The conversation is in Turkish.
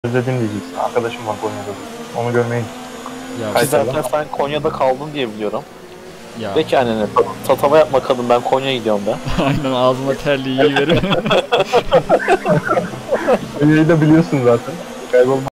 özledim diyeceksin. Arkadaşım var Konya'da. Onu görmeyin. Ya, Kaç- Zaten sen Konya'da kaldın diye biliyorum. ya. De ki annene tatava yapma kadın, ben Konya'ya gidiyorum da. Aynen, ağzıma terliği yiyiverim. Konya'yı da biliyorsun zaten. Kaybolma.